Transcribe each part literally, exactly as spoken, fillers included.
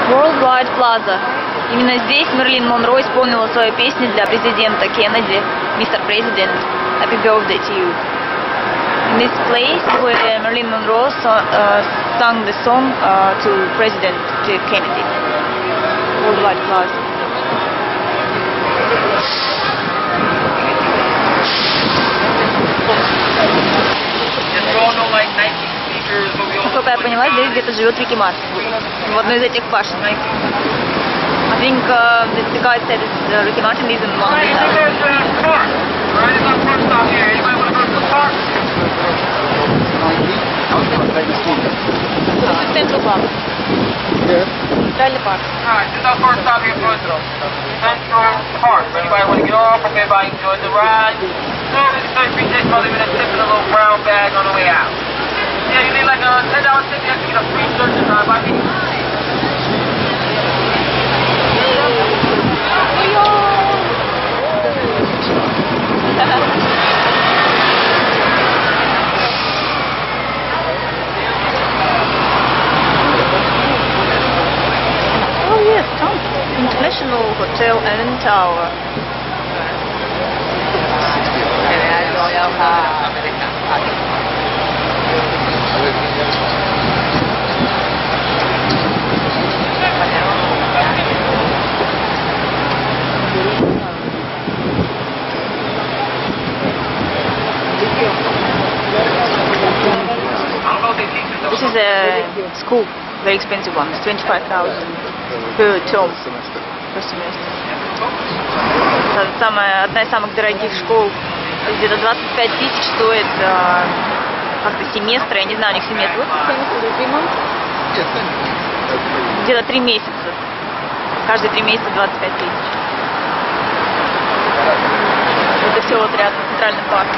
Worldwide Plaza. Именно здесь Мерлин Монро исполнила свою песню для президента Кеннеди, мистер President, Happy Birthday to You. In this place where Marilyn Monroe so, uh, sang the song uh, to President Kennedy. Worldwide Plaza. Насколько я поняла, здесь где-то живет Рики Мартин, в одной из этих башен. I think uh, the guy said that uh, Ricky Martin lives in one of these houses. This is Central Park. Central Park. Alright, this is our first stop here for Central Park. Anybody want to get off? Hope everybody enjoyed the ride. So, this is going to be just probably been a tip in a little brown bag on the way out. Yeah, you need like a ten dollar tip, you have to get a free search and drive by me. Oh yes, International Hotel and Tower. This is a school, very expensive one. It's twenty-five thousand per term, per semester. Это самая, одна из самых дорогих школ. Где-то двадцать пять тысяч стоит а, как-то семестр. Я не знаю, у них семестр. Где-то три месяца. Каждые три месяца двадцать пять тысяч. Это все вот рядом с Центральным парком.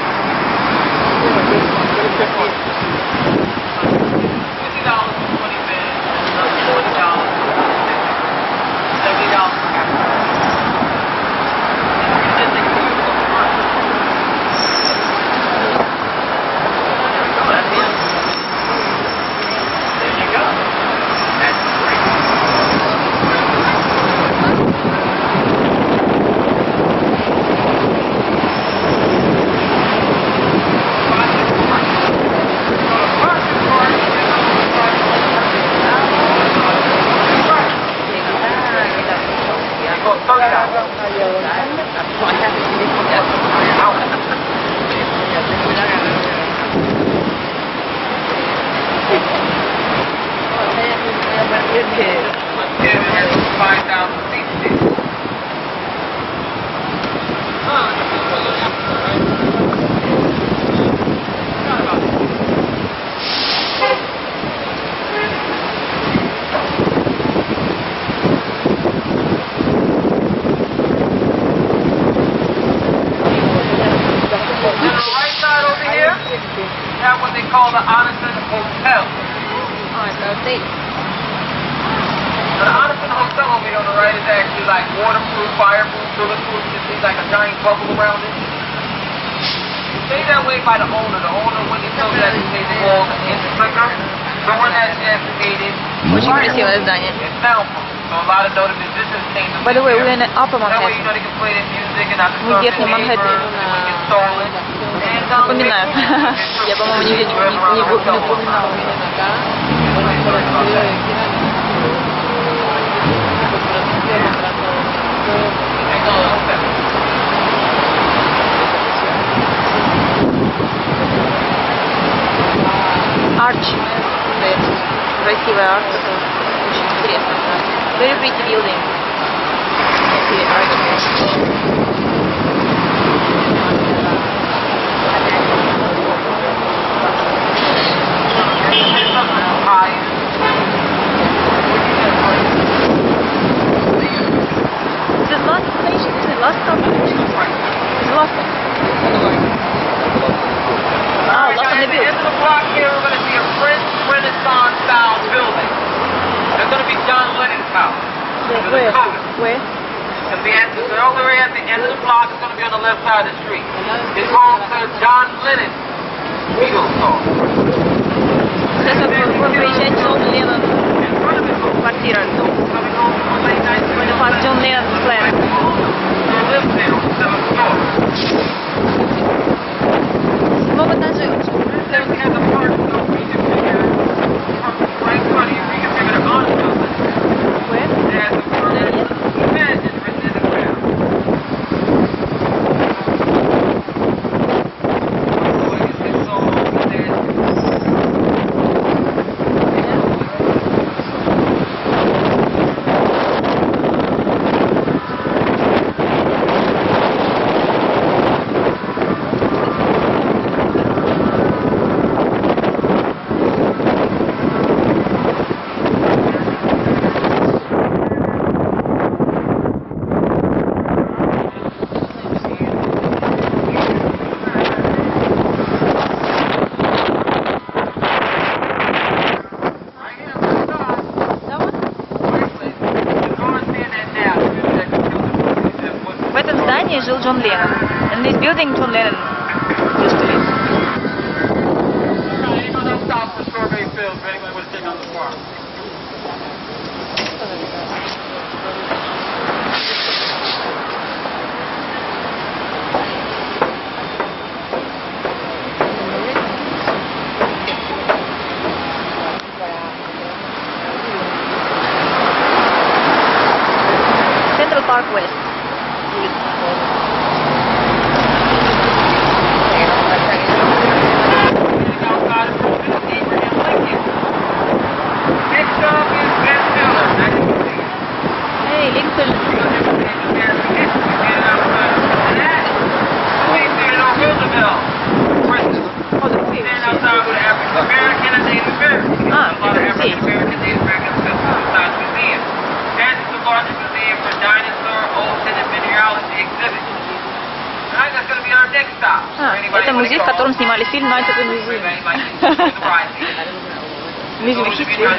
What they call the Onison Hotel. Alright, so see. So the Onison Hotel over here on the right is actually like waterproof, fireproof, bulletproof. You see like a giant bubble around it. It's stayed that way by the owner. The owner, when he tells you that he made the walls in slicker, the one that's estimated. Очень красивое здание. It's soundproof. So a lot of notable musicians came to By the way, we're in Upper That way you know Manhattan. they can play their music and not Мы в Верхнем Манхэттене. Напоминаю. Я, по-моему, не, не, не, не упоминала. Арч. Красивая арч. Очень интересно. Very pretty building. This is last station, isn't it? Last stop? It's last stop. Oh, last on the At the building. end of the block here, we're going to see a French Renaissance style building. It's going to be John Lennon's house. Where? Where? At the end, all the way at the end of the block, it's going to be on the left side of the street. It's called Sir John Lennon Beatles Hall. Сейчас вы приезжаете, Джон Леннон. In front of it, Квартира. здании жил Джон Леннон. In this building John Lennon used to live. Central Park West. Hey, Lincoln. Oh, the movie. Ah, it's a museum. А, это музей, в котором снимали фильм Night at the Museum. Museum of History.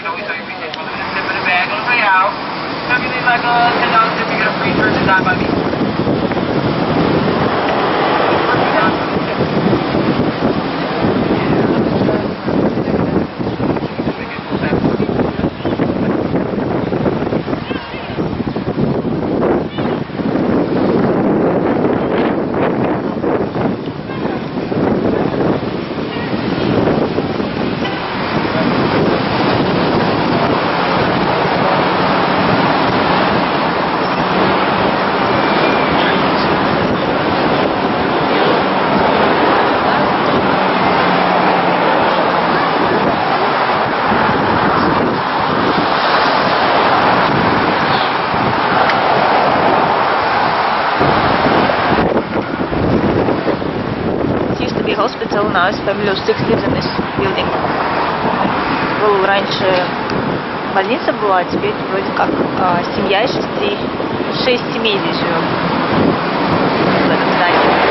Hospital, now it's family of six lives in this building. Был раньше больница была, а теперь вроде как а, семья из шести, шесть семей здесь живет в этом здании.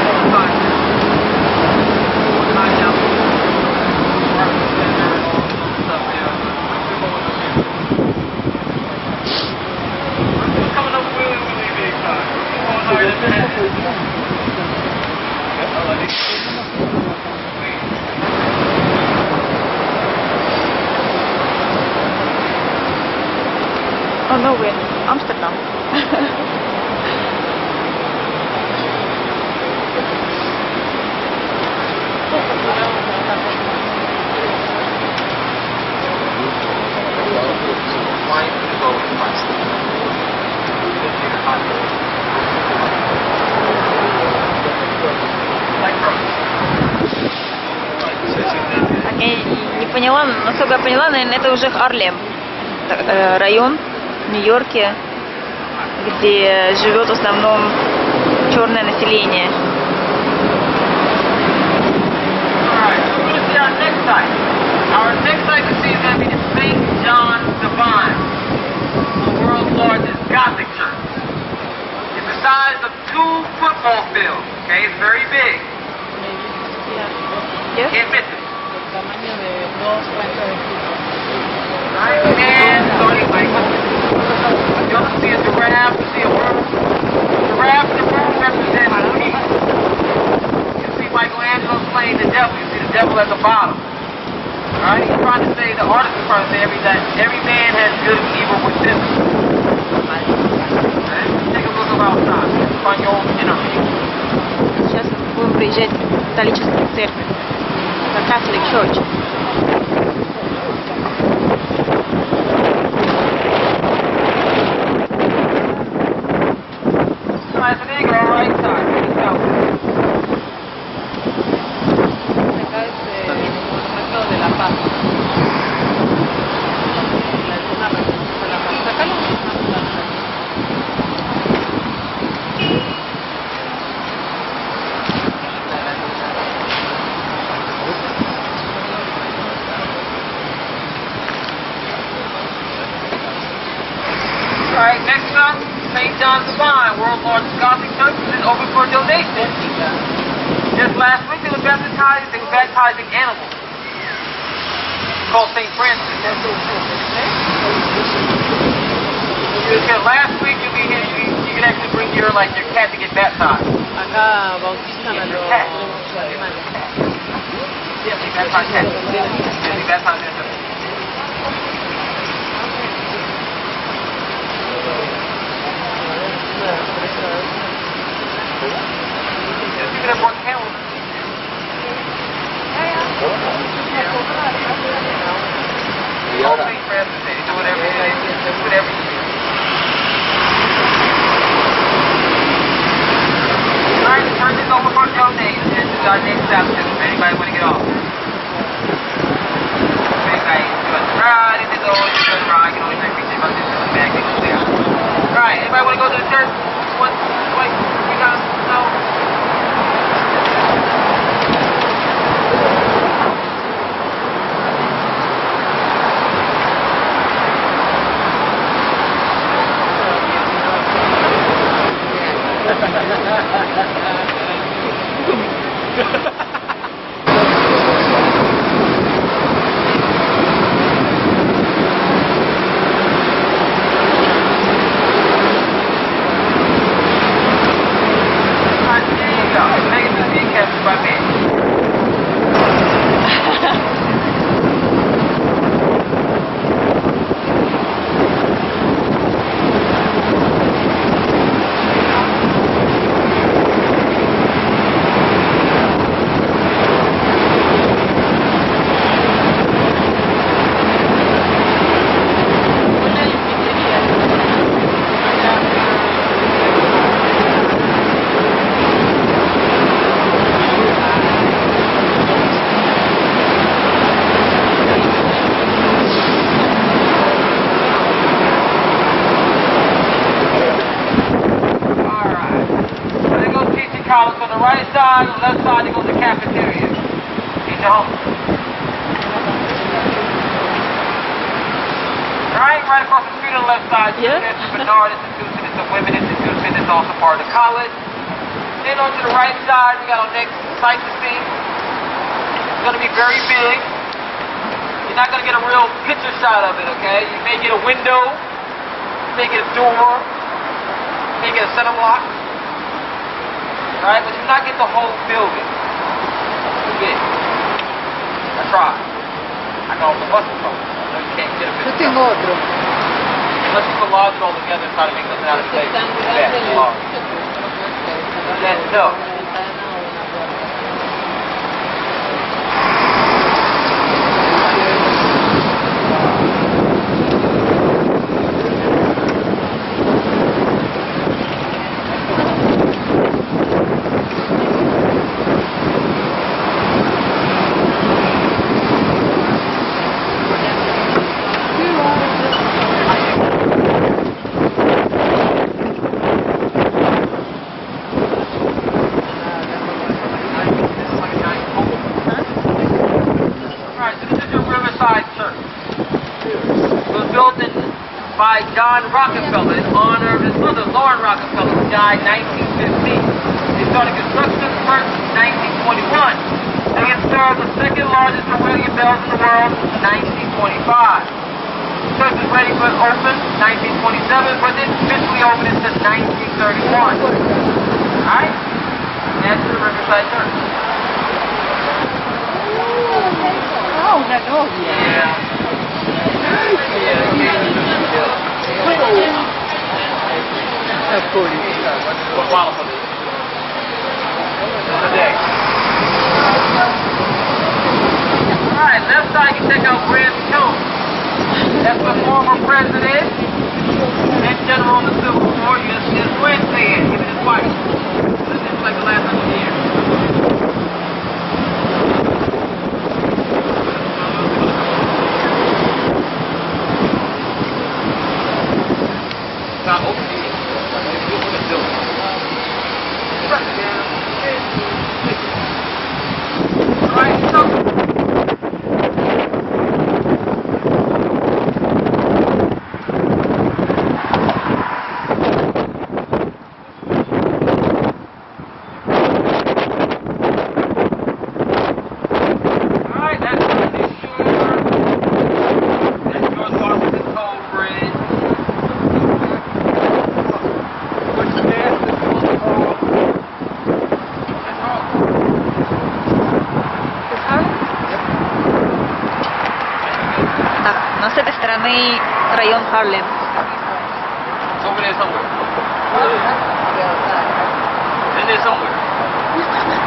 Oh no, we're in Amsterdam. Я не поняла, насколько я поняла, наверное, это уже Харлем, район в Нью-Йорке, где живет в основном черное население. Our next site to see is going to be the Saint John's Divine, the world's largest Gothic church. It's the size of two football fields. Okay, it's very big. Yes? Can't miss it. Right, and so anyway, you also see a giraffe, you see a bird. Giraffe and the bird represent peace. You see Michelangelo slaying the devil. You see the devil at the bottom. Alright, he's trying to say, the artist is trying to say every, that every man has good and evil within him. Right? Take a look around outside. Find your own inner peace. Сейчас будем приезжать в католическую церковь, the Catholic Church. Alright, so there you go, right side. There you go. Acá es el monumento de la paz. La zona de la paz. Acá lo Alright, next up, Saint John's Divine, world's largest Gothic church, is open for donation. Just last week they were baptizing, they were baptizing animals. It's called Saint Francis. Because last week you, be, you, you can actually bring your for like your cat to get baptized. Acá bautizan a los Cat. animales. Yeah, they baptize cats. Yeah, they baptize them. You can have one calendar. Y ahora, They do it every day. They do it every year. Alright, the church is open for donations. This is our next chapter. If anybody want to get off. Anybody want to ride, if it's always a good ride, you can always take pictures about this in the back. They go there. Alright, anybody want to go to the church? One, twice, three times? No? On the right side, on the left side, it goes to cafeteria. Eat your home. Alright, right across the street on the left side, Yeah. that's the Bernard Institution. It's a women institution. It's also part of the college. Then on to the right side, we got our next sight to see. It's going to be very big. You're not going to get a real picture shot of it, okay? You may get a window, you may get a door, you may get a center block. Right, but you not get the whole building. Too big. I tried. I got all the buses from it. I know you can't get a Yo picture. tengo otro. Unless you collage it all together and try to make something out of Este it. es tan Yeah, grande el collage. edificio que yo no puedo creer. Yeah, no. Una ventana o una puerta. By John Rockefeller in honor of his mother, Lauren Rockefeller, who died in nineteen fifteen. They started construction first in nineteen twenty-one. They installed the second largest Orwellian bells in the world in nineteen twenty-five. The church was ready for open in nineteen twenty-seven, but didn't officially open until nineteen thirty-one. Alright? That's the Riverside Church. Ah, una novia. Yeah. What model for this? Today. Alright, left side you check out Grant Cone. That's the former president and general on the Civil War. You just, just Grant saying, give it his wife. It's like the last hundred years. Not open to you. Alright, so стороны район Харлем. It's over there somewhere. In there somewhere.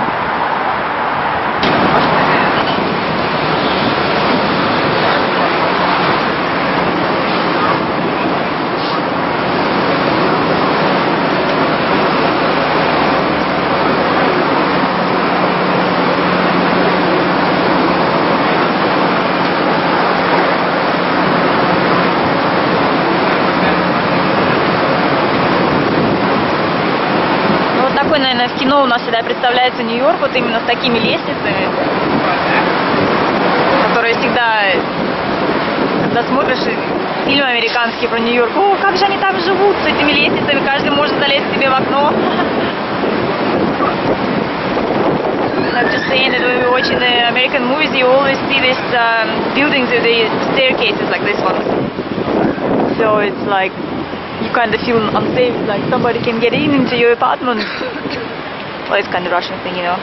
Такой, наверное, в кино у нас всегда представляется Нью-Йорк вот именно с такими лестницами, которые всегда, когда смотришь фильмы американские про Нью-Йорк, о, как же они там живут с этими лестницами, каждый может залезть себе в окно. I'm just saying that when we watch in the American movies, you always see these um, buildings with the staircases like this one. So it's like you kind of feel unsafe, like somebody can get in into your apartment. Well, it's kind of Russian thing, you know.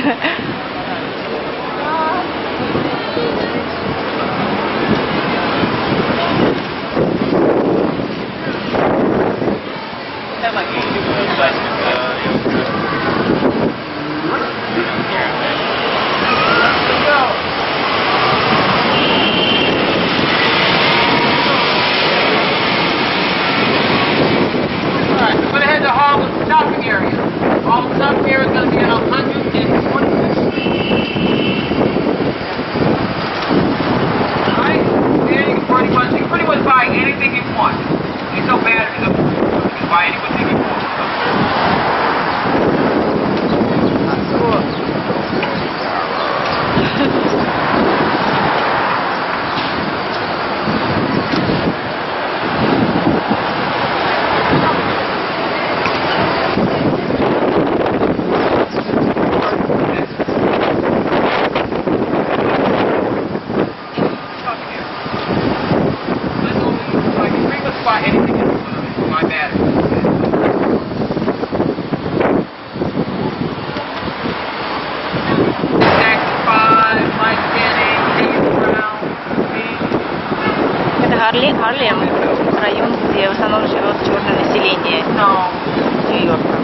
Харлем, район, где в основном живет черное население Нью-Йорка.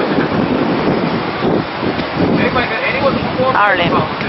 Харлем.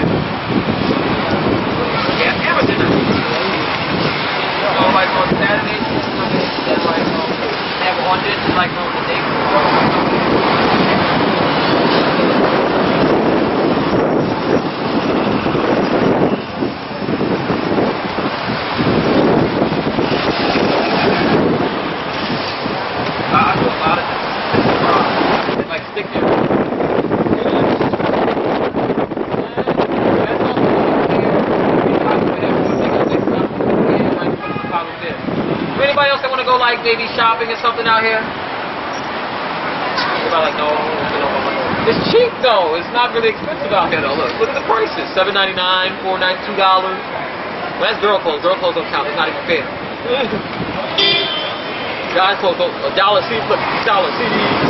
Anybody else that want to go like maybe shopping or something out here? Everybody like no, no. It's cheap though. It's not really expensive out here though. Look, look at the prices: seven ninety-nine, four ninety-two dollars. Well, that's girl clothes. Girl clothes don't count. It's not even fair. Guys clothes don't. A dollar C. Look, dollar C.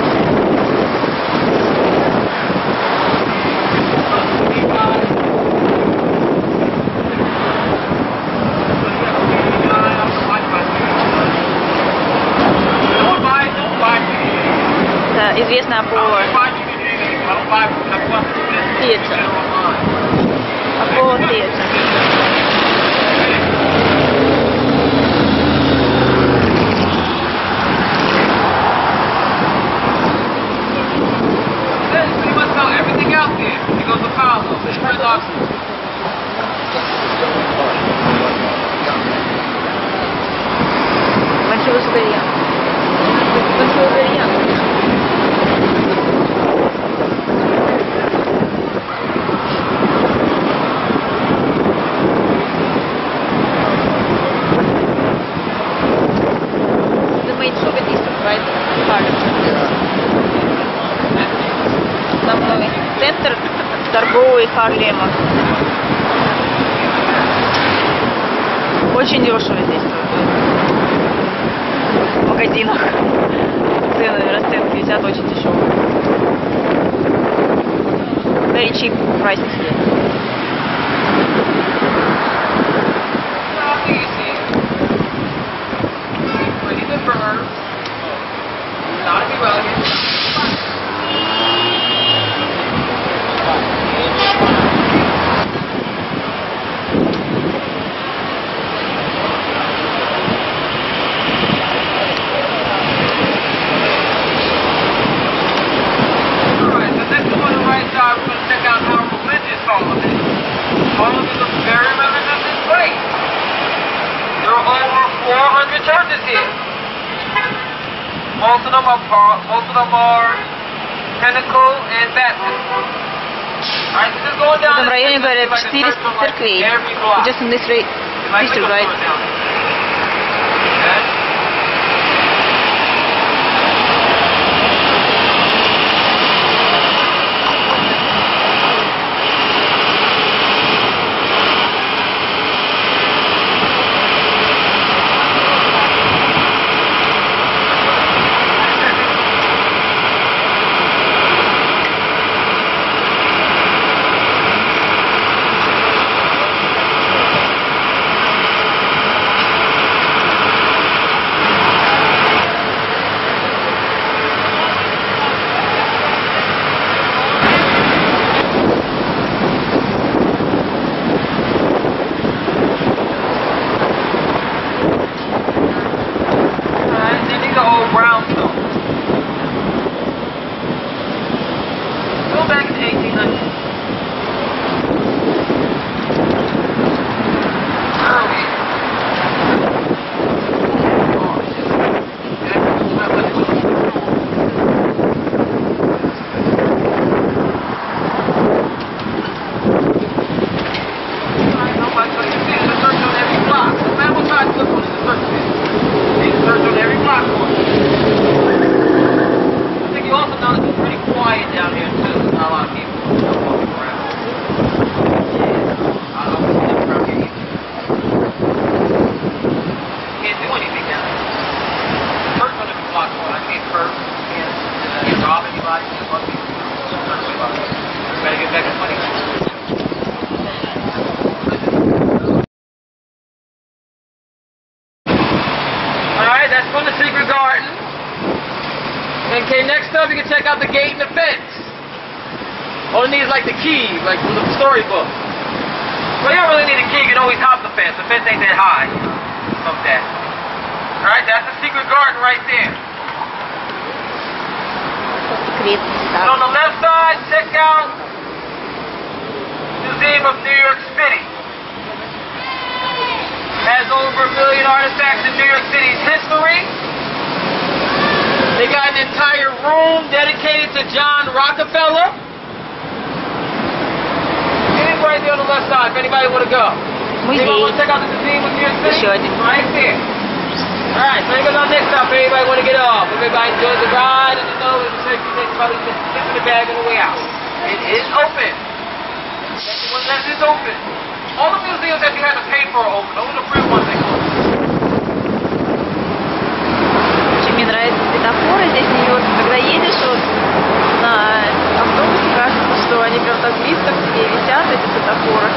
Известная по theater. Apollo Theater. Pretty much know everything out there. It goes to Apollo. It's pretty awesome. Ванчурская. Ванчурская. Центр торговый Харлема. Очень дешево здесь. В магазинах цены, расценки висят очень дешевые. Very cheap prices here. houses here. Most of them are par- most of them are Pinnacle and Baptist. Alright, so just going В down этом this районе, street, говорят, like a четыре church from, like, церквей. every block. Just in this ra- Like district, liquor right? stores down there. Okay? Okay, next up you can check out the gate and the fence. All it needs is like the key, like from the storybook. Well, you don't really need a key, you can always hop the fence. The fence ain't that high. Like that. Alright, that's the secret garden right there. And on the left side, check out Museum of New York City. Has over a million artifacts in New York City's history. They got an entire room dedicated to John Rockefeller. It's right there on the left side if anybody want to go. Музей. Anybody want to check out the Museum of New York City? Еще один. Right there. Alright, so here goes our next stop. Everybody want to get off. Everybody enjoy the ride and you know it's a safety probably just slip in the bag on the way out. It is open. Unless it's open. All the museums that you have to pay for are open. Only the free ones they close. Очень мне нравятся светофоры здесь в Нью-Йорке. Когда едешь вот на автобусе, кажется, что они прям так близко к тебе висят, эти светофоры.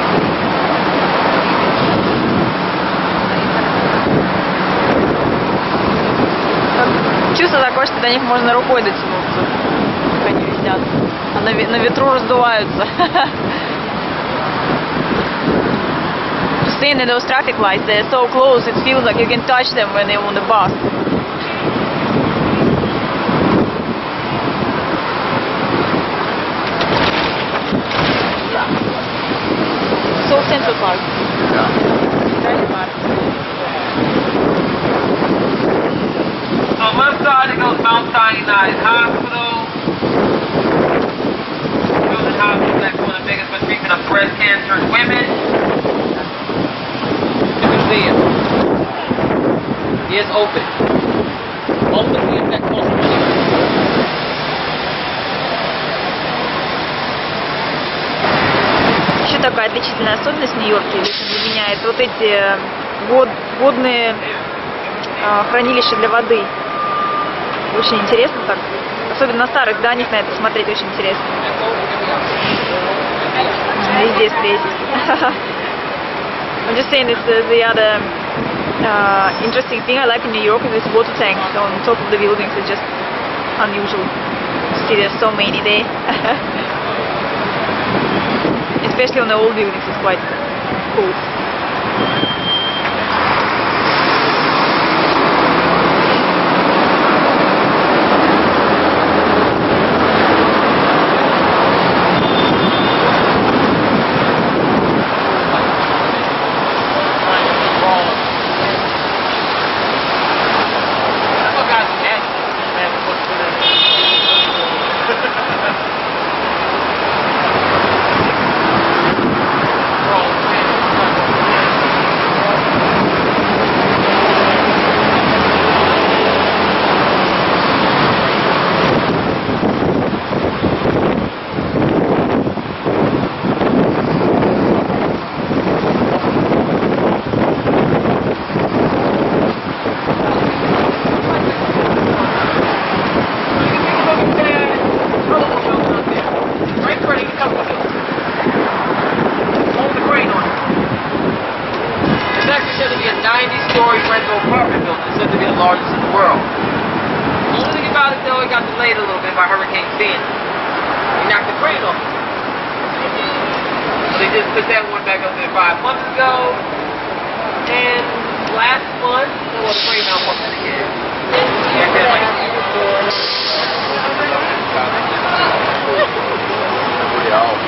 Чувство такое, что до них можно рукой дотянуться, как они висят, а на, на ветру раздуваются. To stand in those traffic lights, they're so close, it feels like you can touch them when they're on the bus. So Central Park. Central Park. So on the left side it goes Mount Sinai Hospital. Children's Hospital, that's one of the biggest for treatment of breast cancer in women. The museum is open. All the museums that close. Еще такая отличительная особенность в Нью-Йорке, лично для меня, это вот эти вод, водные э, хранилища для воды. Очень интересно так. Особенно на старых зданиях на это смотреть очень интересно. Везде встретить. I'm just saying this is the other uh, interesting thing I like in New York is this water tanks on top of the buildings. It's just unusual to see there's so many there. Especially on the old buildings, it's quite cool. said to be a ninety-story rental apartment building. It's said to be the largest in the world. The only thing about it, though, it got delayed a little bit by Hurricane Sandy. He knocked the crane off. So they just put that one back up there five months ago. And last month, well, the crane malfunctioned again. Yeah, that's like Pretty old.